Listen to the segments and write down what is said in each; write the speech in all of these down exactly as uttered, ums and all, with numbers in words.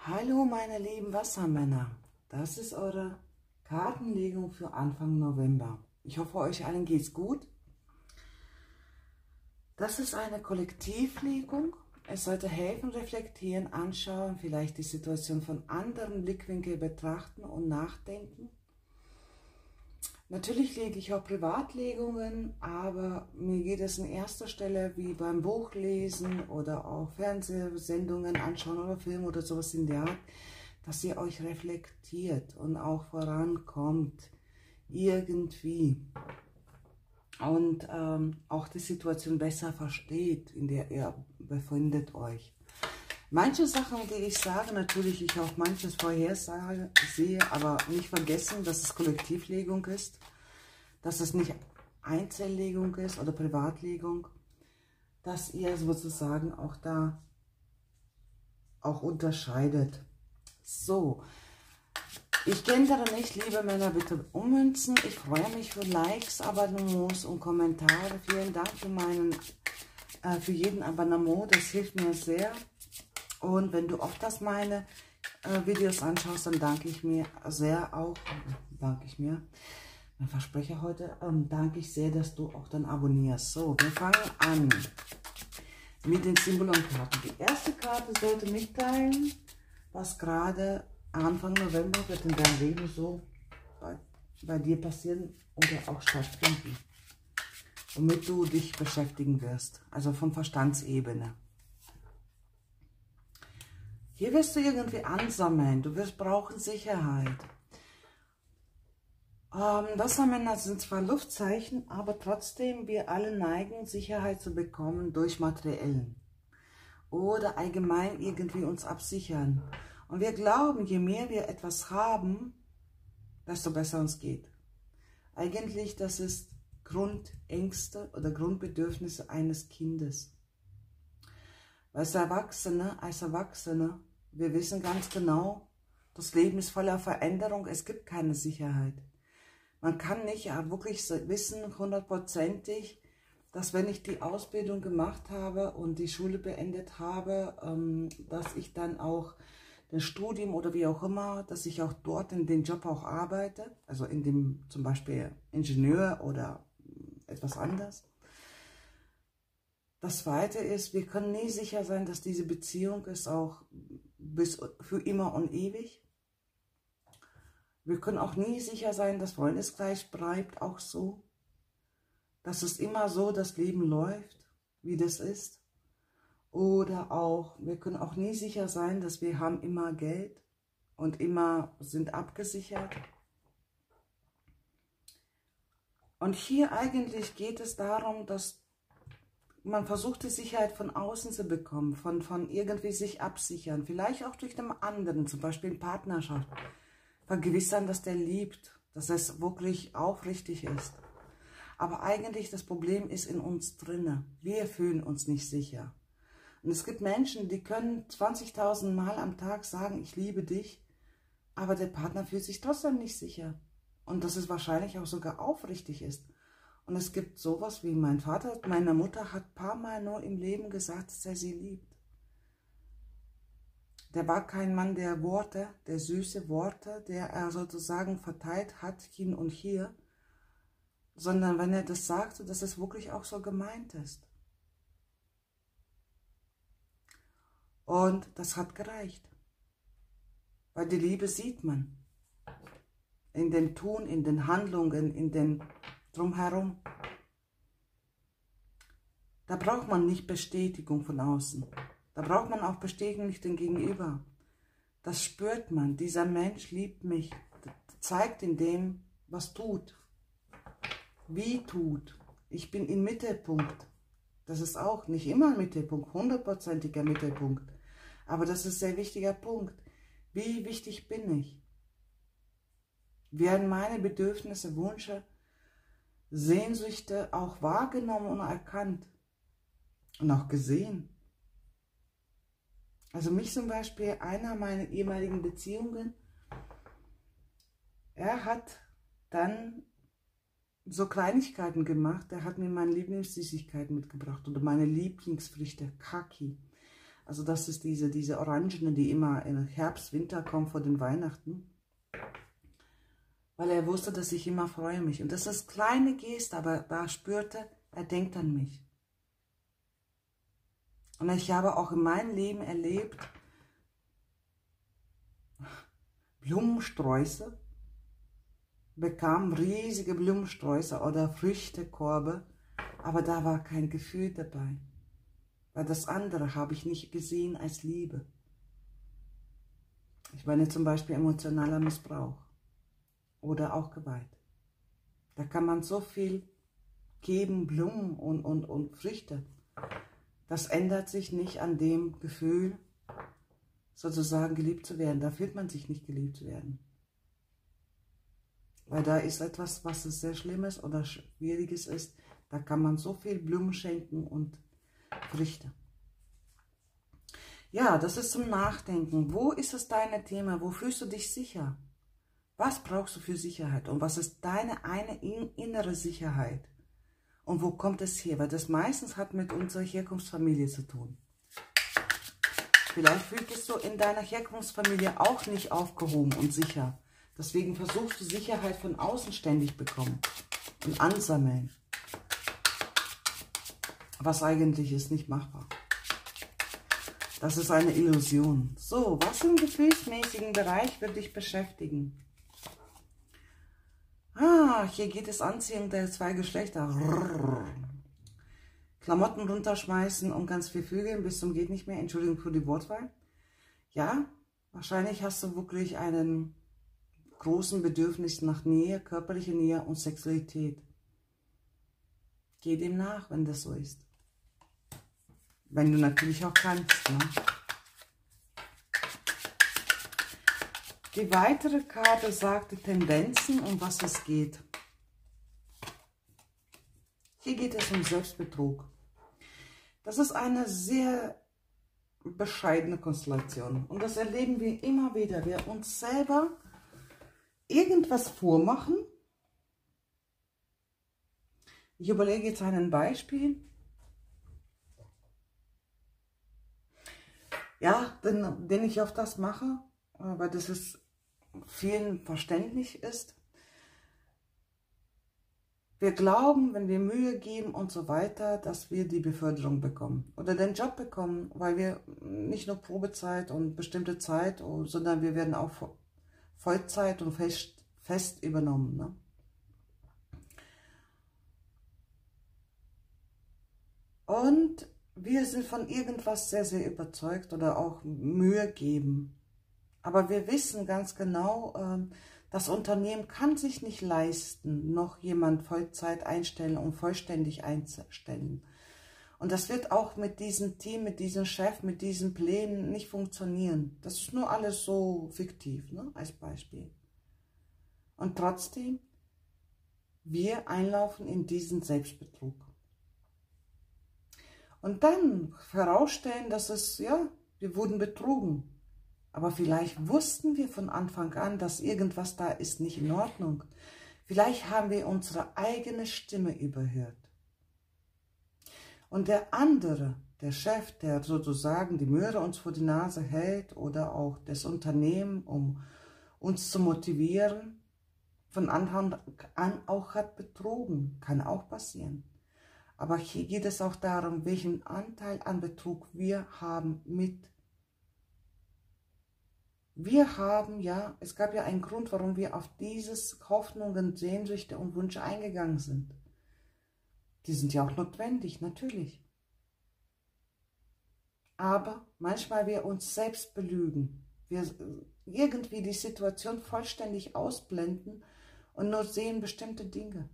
Hallo meine lieben Wassermänner, das ist eure Kartenlegung für Anfang November. Ich hoffe, euch allen geht's gut. Das ist eine Kollektivlegung. Es sollte helfen, reflektieren, anschauen, vielleicht die Situation von anderen Blickwinkeln betrachten und nachdenken. Natürlich lege ich auch Privatlegungen, aber mir geht es in erster Stelle wie beim Buchlesen oder auch Fernsehsendungen anschauen oder Filme oder sowas in der Art, dass ihr euch reflektiert und auch vorankommt, irgendwie. Und ähm, auch die Situation besser versteht, in der ihr befindet euch. Manche Sachen, die ich sage, natürlich ich auch manches vorhersage, sehe, aber nicht vergessen, dass es Kollektivlegung ist, dass es nicht Einzellegung ist oder Privatlegung, dass ihr sozusagen auch da auch unterscheidet. So, ich gendere nicht, liebe Männer, bitte ummünzen. Ich freue mich für Likes, Abonnements und Kommentare. Vielen Dank für, meinen, äh, für jeden Abonnement, das hilft mir sehr. Und wenn du oft das meine äh, Videos anschaust, dann danke ich mir sehr auch, danke ich mir, mein Versprecher heute, ähm, danke ich sehr, dass du auch dann abonnierst. So, wir fangen an mit den Symbolonkarten. Die erste Karte sollte mitteilen, was gerade Anfang November wird in deinem Leben so bei, bei dir passieren oder auch stattfinden, womit du dich beschäftigen wirst, also von Verstandsebene. Hier wirst du irgendwie ansammeln, du wirst brauchen Sicherheit. Ähm, Wassermänner sind zwar Luftzeichen, aber trotzdem, wir alle neigen, Sicherheit zu bekommen durch Materiellen. Oder allgemein irgendwie uns absichern. Und wir glauben, je mehr wir etwas haben, desto besser uns geht. Eigentlich, das ist Grundängste oder Grundbedürfnisse eines Kindes. Als Erwachsene, als Erwachsene, wir wissen ganz genau, das Leben ist voller Veränderung, es gibt keine Sicherheit. Man kann nicht wirklich wissen, hundertprozentig, dass wenn ich die Ausbildung gemacht habe und die Schule beendet habe, dass ich dann auch das Studium oder wie auch immer, dass ich auch dort in den Job auch arbeite, also in dem zum Beispiel Ingenieur oder etwas anderes. Das Zweite ist, wir können nie sicher sein, dass diese Beziehung ist auch bis für immer und ewig. Wir können auch nie sicher sein, dass Freundeskreis bleibt auch so. Dass es immer so das Leben läuft, wie das ist. Oder auch, wir können auch nie sicher sein, dass wir haben immer Geld und immer sind abgesichert. Und hier eigentlich geht es darum, dass man versucht, die Sicherheit von außen zu bekommen, von, von irgendwie sich absichern, vielleicht auch durch den anderen, zum Beispiel in Partnerschaft. Vergewissern, dass der liebt, dass es wirklich aufrichtig ist. Aber eigentlich das Problem ist in uns drinne. Wir fühlen uns nicht sicher. Und es gibt Menschen, die können zwanzigtausend Mal am Tag sagen, ich liebe dich, aber der Partner fühlt sich trotzdem nicht sicher. Und dass es wahrscheinlich auch sogar aufrichtig ist. Und es gibt sowas wie mein Vater, meine Mutter hat ein paar Mal nur im Leben gesagt, dass er sie liebt. Der war kein Mann der Worte, der süße Worte, der er sozusagen verteilt hat, hin und hier, sondern wenn er das sagte, dass es wirklich auch so gemeint ist. Und das hat gereicht. Weil die Liebe sieht man. In den Tun, in den Handlungen, in den Drumherum. Da braucht man nicht Bestätigung von außen. Da braucht man auch Bestätigung nicht den Gegenüber. Das spürt man. Dieser Mensch liebt mich. Zeigt in dem, was tut. Wie tut. Ich bin im Mittelpunkt. Das ist auch nicht immer ein Mittelpunkt, hundertprozentiger Mittelpunkt. Aber das ist ein sehr wichtiger Punkt. Wie wichtig bin ich? Werden meine Bedürfnisse, Wünsche, Sehnsüchte auch wahrgenommen und erkannt? Und auch gesehen? Also mich zum Beispiel, einer meiner ehemaligen Beziehungen, er hat dann so Kleinigkeiten gemacht. Er hat mir meine Lieblingssüßigkeiten mitgebracht oder meine Lieblingsfrüchte, Kaki. Also das ist diese, diese Orangene, die immer im Herbst, Winter kommt vor den Weihnachten. Weil er wusste, dass ich immer freue mich. Und das ist kleine Geste, aber da spürte, er denkt an mich. Und ich habe auch in meinem Leben erlebt, Blumensträuße, bekam riesige Blumensträuße oder Früchtekorbe, aber da war kein Gefühl dabei. Weil das andere habe ich nicht gesehen als Liebe. Ich meine zum Beispiel emotionaler Missbrauch oder auch Gewalt. Da kann man so viel geben, Blumen und, und, und Früchte. Das ändert sich nicht an dem Gefühl, sozusagen geliebt zu werden. Da fühlt man sich nicht geliebt zu werden. Weil da ist etwas, was es sehr Schlimmes oder Schwieriges ist. Da kann man so viel Blumen schenken und Früchte. Ja, das ist zum Nachdenken. Wo ist es dein Thema? Wo fühlst du dich sicher? Was brauchst du für Sicherheit? Und was ist deine eine innere Sicherheit? Und wo kommt es her? Weil das meistens hat mit unserer Herkunftsfamilie zu tun. Vielleicht fühlst du in deiner Herkunftsfamilie auch nicht aufgehoben und sicher. Deswegen versuchst du Sicherheit von außen ständig bekommen und ansammeln. Was eigentlich ist nicht machbar. Das ist eine Illusion. So, was im gefühlsmäßigen Bereich wird dich beschäftigen? Ah, hier geht es Anziehung der zwei Geschlechter. Klamotten runterschmeißen und ganz viel Vögeln bis zum geht nicht mehr. Entschuldigung für die Wortwahl. Ja, wahrscheinlich hast du wirklich einen großen Bedürfnis nach Nähe, körperliche Nähe und Sexualität. Geh dem nach, wenn das so ist. Wenn du natürlich auch kannst. Ne? Die weitere Karte sagt die Tendenzen, um was es geht. Hier geht es um Selbstbetrug. Das ist eine sehr bescheidene Konstellation. Und das erleben wir immer wieder. Wir uns selber irgendwas vormachen. Ich überlege jetzt ein Beispiel. Ja, den, den ich oft das mache, weil das ist vielen verständlich ist. Wir glauben, wenn wir Mühe geben und so weiter, dass wir die Beförderung bekommen oder den Job bekommen, weil wir nicht nur Probezeit und bestimmte Zeit, sondern wir werden auch Vollzeit und fest, fest übernommen. Ne? Und wir sind von irgendwas sehr, sehr überzeugt oder auch Mühe geben. Aber wir wissen ganz genau, das Unternehmen kann sich nicht leisten, noch jemand Vollzeit einstellen und vollständig einstellen. Und das wird auch mit diesem Team, mit diesem Chef, mit diesen Plänen nicht funktionieren. Das ist nur alles so fiktiv, ne, als Beispiel. Und trotzdem, wir einlaufen in diesen Selbstbetrug. Und dann herausstellen, dass es, ja, wir wurden betrogen. Aber vielleicht wussten wir von Anfang an, dass irgendwas da ist nicht in Ordnung. Vielleicht haben wir unsere eigene Stimme überhört. Und der andere, der Chef, der sozusagen die Möhre uns vor die Nase hält oder auch das Unternehmen, um uns zu motivieren, von Anfang an auch hat betrogen. Kann auch passieren. Aber hier geht es auch darum, welchen Anteil an Betrug wir haben mit. Wir haben ja, es gab ja einen Grund, warum wir auf dieses Hoffnungen, Sehnsüchte und Wünsche eingegangen sind. Die sind ja auch notwendig, natürlich. Aber manchmal wir uns selbst belügen. Wir irgendwie die Situation vollständig ausblenden und nur sehen bestimmte Dinge.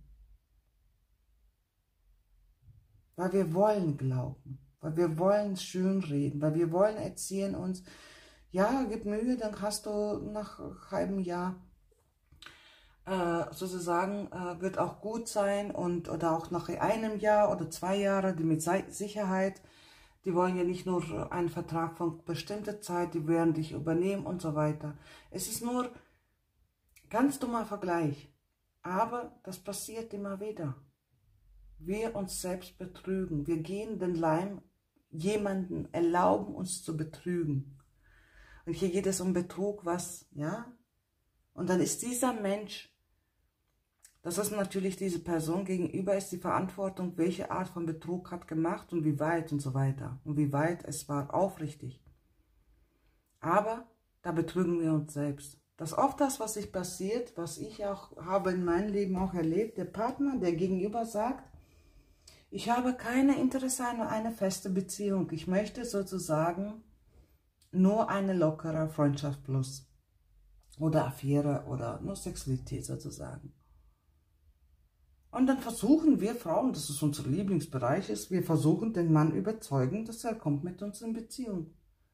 Weil wir wollen glauben, weil wir wollen schönreden, weil wir wollen erzählen uns, ja, gib Mühe, dann hast du nach einem halben Jahr äh, sozusagen, äh, wird auch gut sein und oder auch nach einem Jahr oder zwei Jahren, die mit Sicherheit, die wollen ja nicht nur einen Vertrag von bestimmter Zeit, die werden dich übernehmen und so weiter. Es ist nur ganz dummer Vergleich, aber das passiert immer wieder. Wir uns selbst betrügen, wir gehen den Leim jemanden erlauben, uns zu betrügen. Und hier geht es um Betrug, was, ja? Und dann ist dieser Mensch, das ist natürlich diese Person gegenüber, ist die Verantwortung, welche Art von Betrug hat gemacht und wie weit und so weiter. Und wie weit es war aufrichtig. Aber da betrügen wir uns selbst. Das ist oft das, was sich passiert, was ich auch habe in meinem Leben auch erlebt. Der Partner, der gegenüber sagt, ich habe keine Interesse an eine feste Beziehung. Ich möchte sozusagen nur eine lockere Freundschaft plus. Oder Affäre oder nur Sexualität sozusagen. Und dann versuchen wir Frauen, das ist unser Lieblingsbereich ist, wir versuchen den Mann überzeugen, dass er kommt mit uns in Beziehung.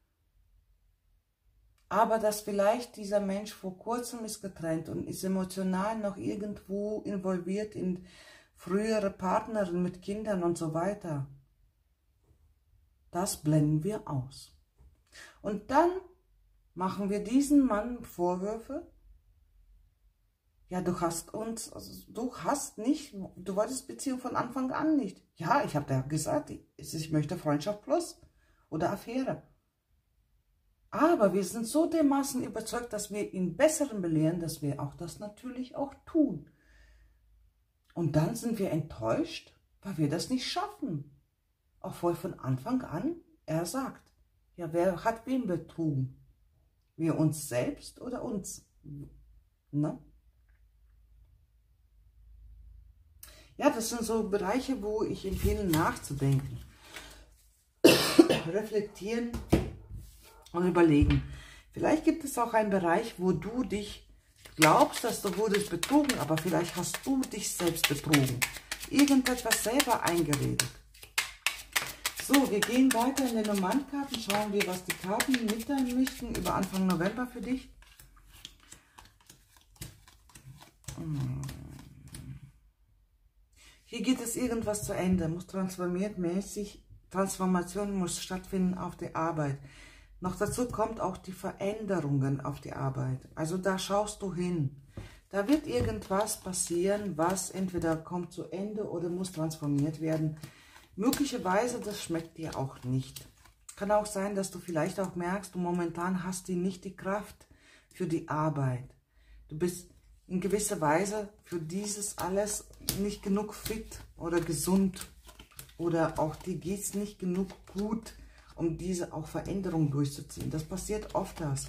Aber dass vielleicht dieser Mensch vor kurzem ist getrennt und ist emotional noch irgendwo involviert in frühere Partnerin mit Kindern und so weiter. Das blenden wir aus. Und dann machen wir diesen Mann Vorwürfe. Ja, du hast uns, also du hast nicht, du wolltest Beziehung von Anfang an nicht. Ja, ich habe da gesagt, ich möchte Freundschaft plus oder Affäre. Aber wir sind so dermaßen überzeugt, dass wir ihn Besseren belehren, dass wir auch das natürlich auch tun. Und dann sind wir enttäuscht, weil wir das nicht schaffen. Obwohl von Anfang an er sagt, ja, wer hat wen betrogen? Wir uns selbst oder uns? Ne? Ja, das sind so Bereiche, wo ich empfehle, nachzudenken. Reflektieren und überlegen. Vielleicht gibt es auch einen Bereich, wo du dich glaubst, dass du wurdest betrogen, aber vielleicht hast du dich selbst betrogen. Irgendetwas selber eingeredet. So, wir gehen weiter in den Nummernkarten. Schauen wir, was die Karten mitteilen möchten über Anfang November für dich. Hier geht es irgendwas zu Ende, muss transformiert mäßig, Transformation muss stattfinden auf der Arbeit. Noch dazu kommt auch die Veränderungen auf die Arbeit. Also da schaust du hin. Da wird irgendwas passieren, was entweder kommt zu Ende oder muss transformiert werden. Möglicherweise, das schmeckt dir auch nicht. Kann auch sein, dass du vielleicht auch merkst, du momentan hast die nicht die Kraft für die Arbeit. Du bist in gewisser Weise für dieses alles nicht genug fit oder gesund. Oder auch dir geht es nicht genug gut, um diese auch Veränderung durchzuziehen. Das passiert oft das.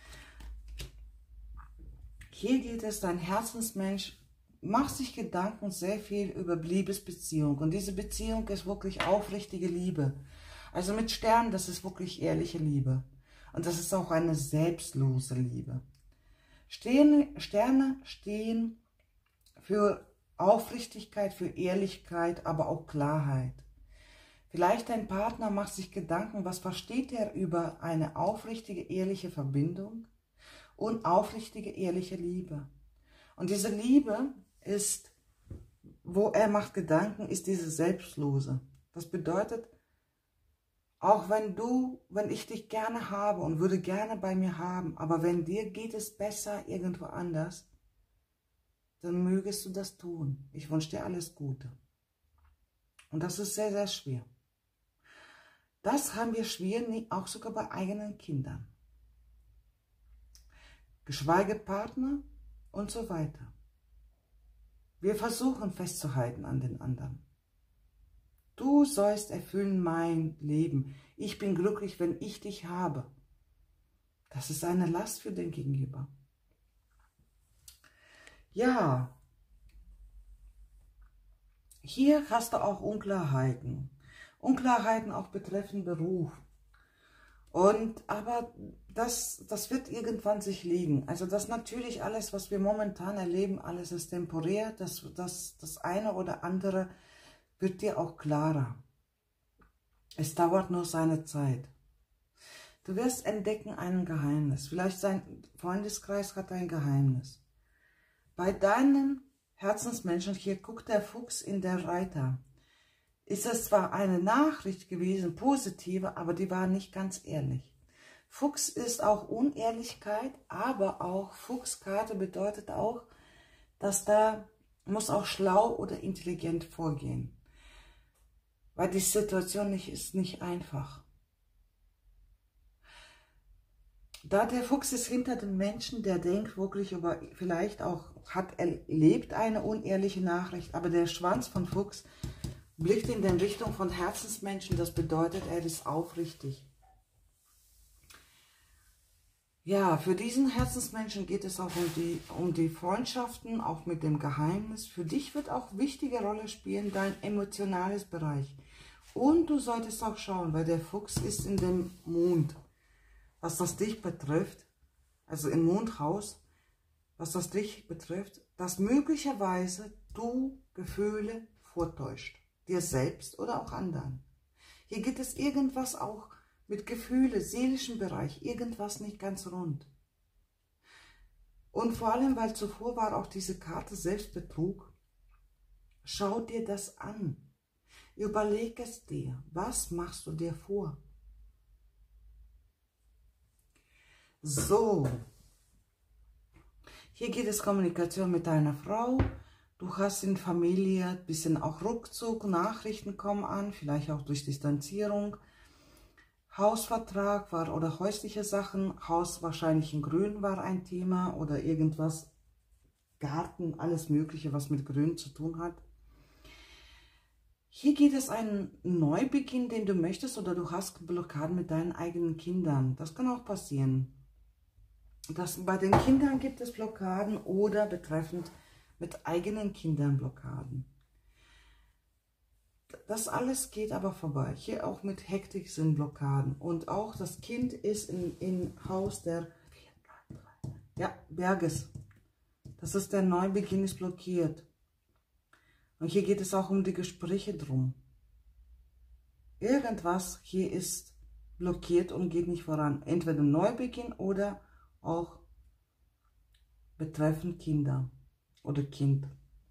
Hier geht es, dein Herzensmensch macht sich Gedanken sehr viel über Liebesbeziehung. Und diese Beziehung ist wirklich aufrichtige Liebe. Also mit Sternen, das ist wirklich ehrliche Liebe. Und das ist auch eine selbstlose Liebe. Sterne, Sterne stehen für Aufrichtigkeit, für Ehrlichkeit, aber auch Klarheit. Vielleicht dein Partner macht sich Gedanken, was versteht er über eine aufrichtige, ehrliche Verbindung und aufrichtige, ehrliche Liebe. Und diese Liebe ist, wo er macht Gedanken, ist diese Selbstlose. Das bedeutet, auch wenn du, wenn ich dich gerne habe und würde gerne bei mir haben, aber wenn dir geht es besser irgendwo anders, dann mögest du das tun. Ich wünsche dir alles Gute. Und das ist sehr, sehr schwer. Das haben wir schwer, auch sogar bei eigenen Kindern. Geschweige Partner und so weiter. Wir versuchen festzuhalten an den anderen. Du sollst erfüllen mein Leben. Ich bin glücklich, wenn ich dich habe. Das ist eine Last für den Gegenüber. Ja, hier hast du auch Unklarheiten. Unklarheiten auch betreffend Beruf. Und aber das, das wird irgendwann sich legen. Also das natürlich alles, was wir momentan erleben, alles ist temporär. Das, das, das eine oder andere wird dir auch klarer. Es dauert nur seine Zeit. Du wirst entdecken ein Geheimnis. Vielleicht sein Freundeskreis hat ein Geheimnis. Bei deinen Herzensmenschen, hier guckt der Fuchs in der Reiter, ist es zwar eine Nachricht gewesen, positive, aber die war nicht ganz ehrlich. Fuchs ist auch Unehrlichkeit, aber auch Fuchskarte bedeutet auch, dass da muss auch schlau oder intelligent vorgehen. weil die Situation nicht, ist nicht einfach. Da der Fuchs ist hinter dem Menschen, der denkt wirklich über, vielleicht auch, hat erlebt eine unehrliche Nachricht, aber der Schwanz von Fuchs blickt in die Richtung von Herzensmenschen, das bedeutet, er ist aufrichtig. Ja, für diesen Herzensmenschen geht es auch um die, um die Freundschaften, auch mit dem Geheimnis. Für dich wird auch wichtige Rolle spielen dein emotionales Bereich. Und du solltest auch schauen, weil der Fuchs ist in dem Mond, was das dich betrifft, also im Mondhaus, was das dich betrifft, dass möglicherweise du Gefühle vortäuscht, dir selbst oder auch anderen. Hier geht es irgendwas auch mit Gefühle, seelischen Bereich, irgendwas nicht ganz rund. Und vor allem, weil zuvor war auch diese Karte Selbstbetrug, schau dir das an. Überleg es dir, was machst du dir vor? So, hier geht es Kommunikation mit deiner Frau. Du hast in Familie ein bisschen auch Rückzug, Nachrichten kommen an, vielleicht auch durch Distanzierung. Hausvertrag war oder häusliche Sachen, Haus wahrscheinlich in Grün war ein Thema oder irgendwas, Garten, alles Mögliche, was mit Grün zu tun hat. Hier geht es einen Neubeginn, den du möchtest, oder du hast Blockaden mit deinen eigenen Kindern. Das kann auch passieren. Das, bei den Kindern gibt es Blockaden oder betreffend mit eigenen Kindern Blockaden. Das alles geht aber vorbei. Hier auch mit Hektik sind Blockaden. Und auch das Kind ist in, in Haus der ja, Berges. Das ist der Neubeginn, ist blockiert. Und hier geht es auch um die Gespräche drum. Irgendwas hier ist blockiert und geht nicht voran. Entweder Neubeginn oder auch betreffend Kinder oder Kind.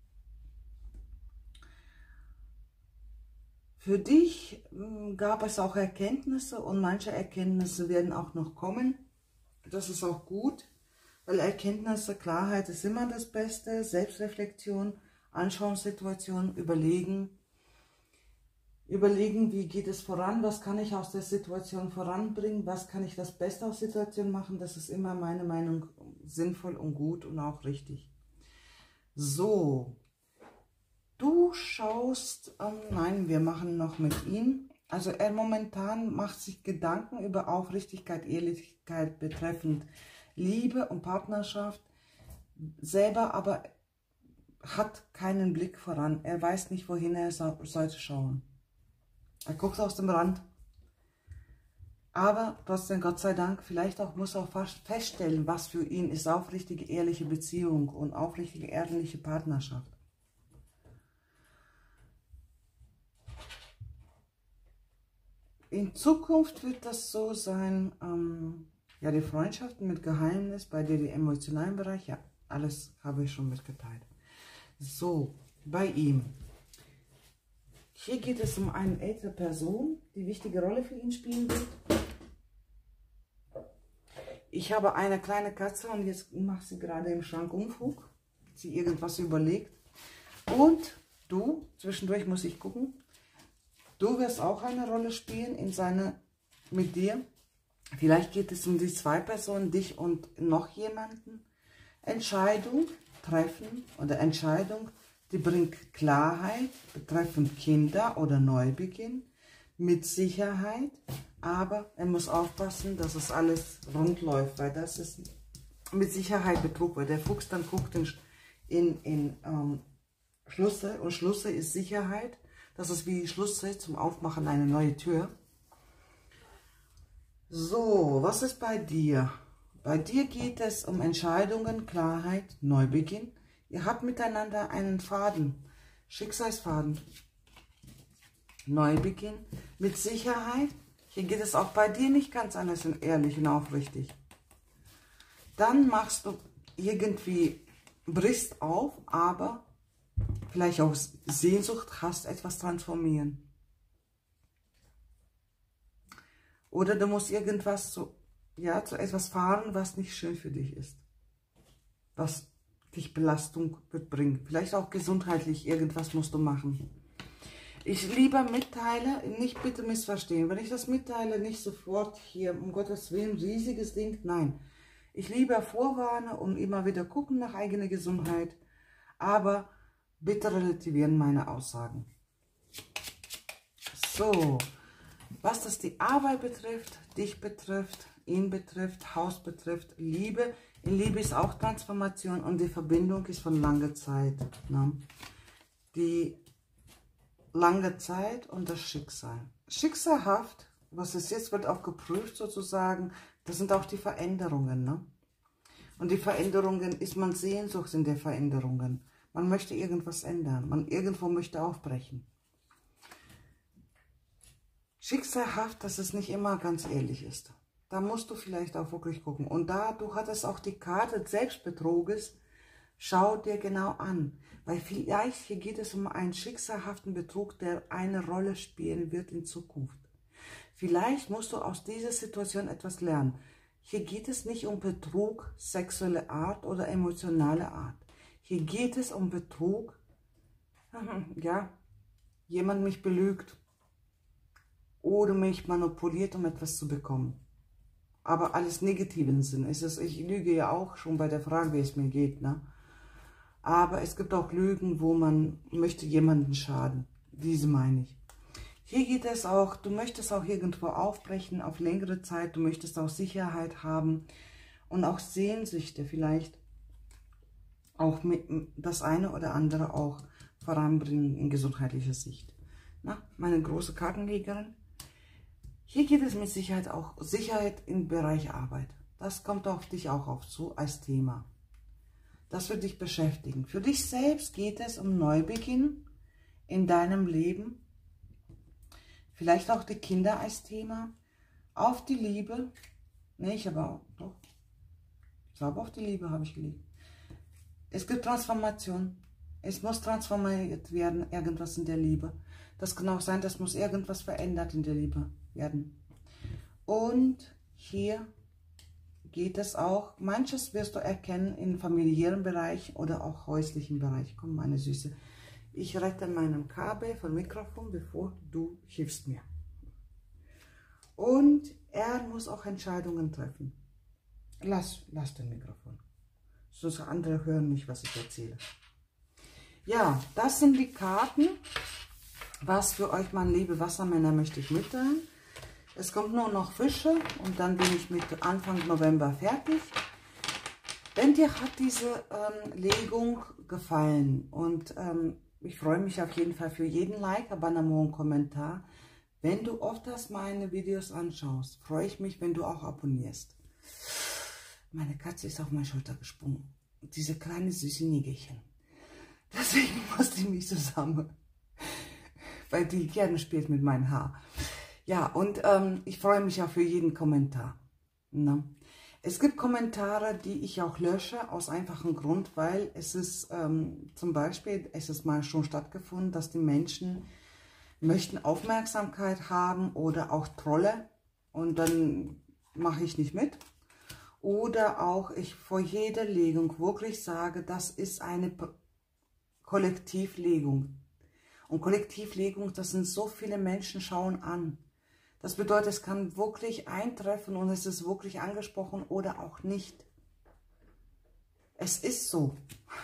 Für dich gab es auch Erkenntnisse und manche Erkenntnisse werden auch noch kommen. Das ist auch gut, weil Erkenntnisse, Klarheit ist immer das Beste. Selbstreflexion, Anschauungssituation, überlegen. Überlegen, wie geht es voran, was kann ich aus der Situation voranbringen, was kann ich das Beste aus der Situation machen. Das ist immer meine Meinung sinnvoll und gut und auch richtig. So. Du schaust, ähm, nein, wir machen noch mit ihm. Also er momentan macht sich Gedanken über Aufrichtigkeit, Ehrlichkeit betreffend Liebe und Partnerschaft. Selber aber hat keinen Blick voran. Er weiß nicht, wohin er so, sollte schauen. Er guckt aus dem Rand. Aber trotzdem, Gott sei Dank, vielleicht auch muss er auch fast feststellen, was für ihn ist aufrichtige, ehrliche Beziehung und aufrichtige, ehrliche Partnerschaft. In Zukunft wird das so sein, ähm, ja, die Freundschaften mit Geheimnis, bei dir die emotionalen Bereich, ja, alles habe ich schon mitgeteilt. So, bei ihm. Hier geht es um eine ältere Person, die wichtige Rolle für ihn spielen wird. Ich habe eine kleine Katze und jetzt macht sie gerade im Schrank Unfug. Sie irgendwas überlegt. Und du, zwischendurch muss ich gucken, du wirst auch eine Rolle spielen in seine, mit dir. Vielleicht geht es um die zwei Personen, dich und noch jemanden. Entscheidung treffen oder Entscheidung, die bringt Klarheit betreffend Kinder oder Neubeginn mit Sicherheit. Aber er muss aufpassen, dass es alles rund läuft, weil das ist mit Sicherheit Betrug, weil der Fuchs dann guckt in, in, in ähm, Schlüssel und Schlüssel ist Sicherheit. Das ist wie Schlüssel zum Aufmachen einer neuen Tür. So, was ist bei dir? Bei dir geht es um Entscheidungen, Klarheit, Neubeginn. Ihr habt miteinander einen Faden, Schicksalsfaden. Neubeginn mit Sicherheit. Hier geht es auch bei dir nicht ganz anders und ehrlich und aufrichtig. Dann machst du irgendwie, brichst auf, aber vielleicht auch Sehnsucht hast, etwas transformieren. Oder du musst irgendwas zu, ja, zu etwas fahren, was nicht schön für dich ist. Was dich Belastung bringt. Vielleicht auch gesundheitlich, irgendwas musst du machen. Ich lieber mitteile, nicht bitte missverstehen. Wenn ich das mitteile, nicht sofort hier, um Gottes Willen, riesiges Ding. Nein, ich lieber vorwarne und immer wieder gucken nach eigener Gesundheit. Aber bitte relativieren meine Aussagen. So, was das die Arbeit betrifft, dich betrifft, ihn betrifft, Haus betrifft, Liebe. In Liebe ist auch Transformation und die Verbindung ist von langer Zeit. Ne? Die lange Zeit und das Schicksal. Schicksalhaft, was es jetzt wird auch geprüft sozusagen, das sind auch die Veränderungen. Ne? Und die Veränderungen ist man Sehnsucht in der Veränderungen. Man möchte irgendwas ändern, man irgendwo möchte aufbrechen. Schicksalhaft, dass es nicht immer ganz ehrlich ist. Da musst du vielleicht auch wirklich gucken. Und da, du hattest auch die Karte des Selbstbetruges, schau dir genau an. Weil vielleicht hier geht es um einen schicksalhaften Betrug, der eine Rolle spielen wird in Zukunft. Vielleicht musst du aus dieser Situation etwas lernen. Hier geht es nicht um Betrug, sexuelle Art oder emotionale Art. Hier geht es um Betrug, ja, jemand mich belügt oder mich manipuliert, um etwas zu bekommen. Aber alles negativen Sinn. Es ist, ich lüge ja auch schon bei der Frage, wie es mir geht. Ne? Aber es gibt auch Lügen, wo man möchte jemanden schaden. Diese meine ich. Hier geht es auch, du möchtest auch irgendwo aufbrechen auf längere Zeit. Du möchtest auch Sicherheit haben und auch Sehnsüchte vielleicht auch mit das eine oder andere auch voranbringen in gesundheitlicher Sicht. Na, meine große Kartenlegerin. Hier geht es mit Sicherheit auch Sicherheit im Bereich Arbeit. Das kommt auf dich auch auf zu als Thema. Das wird dich beschäftigen. Für dich selbst geht es um Neubeginn in deinem Leben. Vielleicht auch die Kinder als Thema. Auf die Liebe. Ne, ich habe auch, doch. Ich glaube, auf die Liebe habe ich geliebt. Es gibt Transformation. Es muss transformiert werden, irgendwas in der Liebe. Das kann auch sein, das muss irgendwas verändert in der Liebe werden. Und hier geht es auch, manches wirst du erkennen im familiären Bereich oder auch häuslichen Bereich. Komm, meine Süße, ich rette meinem Kabel vom Mikrofon, bevor du hilfst mir. Und er muss auch Entscheidungen treffen. Lass, lass den Mikrofon. Sonst andere hören nicht, was ich erzähle. Ja, das sind die Karten. Was für euch, meine liebe Wassermänner, möchte ich mitteilen. Es kommt nur noch Fische und dann bin ich mit Anfang November fertig. Wenn dir hat diese ähm, Legung gefallen und ähm, ich freue mich auf jeden Fall für jeden Like, Abonnement und Kommentar. Wenn du öfters meine Videos anschaust, freue ich mich, wenn du auch abonnierst. Meine Katze ist auf meine Schulter gesprungen. Diese kleine süße Nigelchen. Deswegen musste ich mich zusammen, weil die gerne spielt mit meinem Haar. Ja, und ähm, ich freue mich auch für jeden Kommentar. Ne? Es gibt Kommentare, die ich auch lösche, aus einfachem Grund, weil es ist ähm, zum Beispiel, es ist mal schon stattgefunden, dass die Menschen möchten Aufmerksamkeit haben oder auch Trolle und dann mache ich nicht mit. Oder auch ich vor jeder Legung wirklich sage, das ist eine Kollektivlegung. Und Kollektivlegung, das sind so viele Menschen schauen an. Das bedeutet, es kann wirklich eintreffen und es ist wirklich angesprochen oder auch nicht. Es ist so.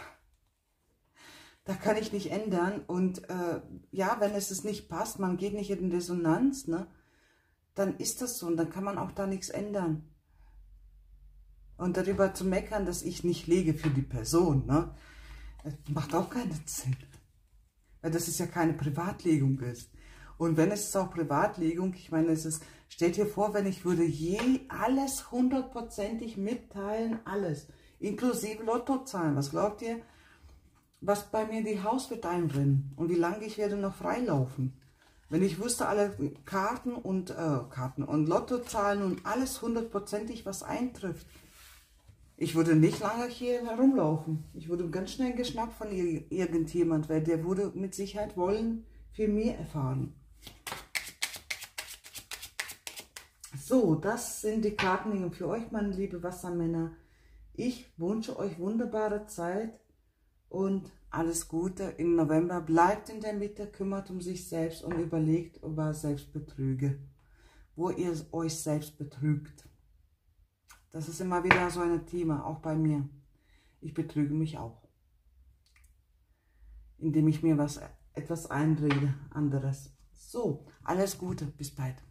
Da kann ich nicht ändern. Und äh, ja, wenn es es nicht passt, man geht nicht in Resonanz, ne, dann ist das so und dann kann man auch da nichts ändern. Und darüber zu meckern, dass ich nicht lege für die Person, ne, das macht auch keinen Sinn. Weil das ist ja keine Privatlegung ist. Und wenn es auch Privatlegung, ich meine, es ist, stellt dir vor, wenn ich würde je alles hundertprozentig mitteilen, alles, inklusive Lottozahlen, was glaubt ihr, was bei mir die Haus wird einbrennen und wie lange ich werde noch freilaufen? Wenn ich wüsste, alle Karten und, äh, Karten und Lottozahlen und alles hundertprozentig, was eintrifft, ich würde nicht lange hier herumlaufen. Ich wurde ganz schnell geschnappt von irgendjemand, weil der würde mit Sicherheit wollen viel mehr erfahren. So, das sind die Karten für euch, meine liebe Wassermänner. Ich wünsche euch wunderbare Zeit und alles Gute im November. Bleibt in der Mitte, kümmert um sich selbst und überlegt über Selbstbetrüge, wo ihr euch selbst betrügt. Das ist immer wieder so ein Thema, auch bei mir. Ich betrüge mich auch, indem ich mir was, etwas einrede, anderes. So, alles Gute, bis bald.